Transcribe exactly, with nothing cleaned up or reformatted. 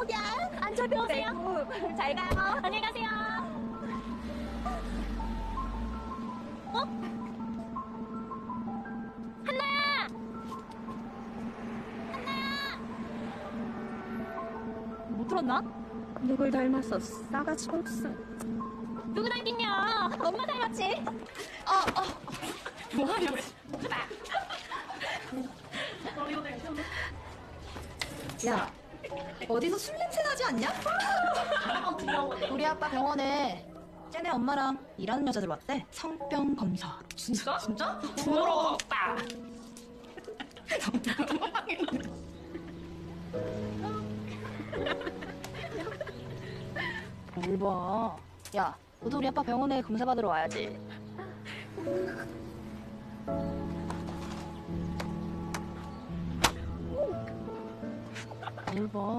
안녕. 안전히 오세요. 잘 가요. 안녕히 가세요. 어? 한나야! 한나야! 못 들었나? 누굴 닮아서 싸가지 없어. 누구 닮긴냐? 엄마 닮았지? 어, 어. 뭐 하려고 그래? 야, 어디서 술 냄새 나지 않냐? 우리 아빠 병원에 쟤네 엄마랑 일하는 여자들 왔대. 성병 검사. 진짜? 진짜? 부럽다. 뭘 봐. 야, 너도 우리 아빠 병원에 검사 받으러 와야지. 뭘 봐.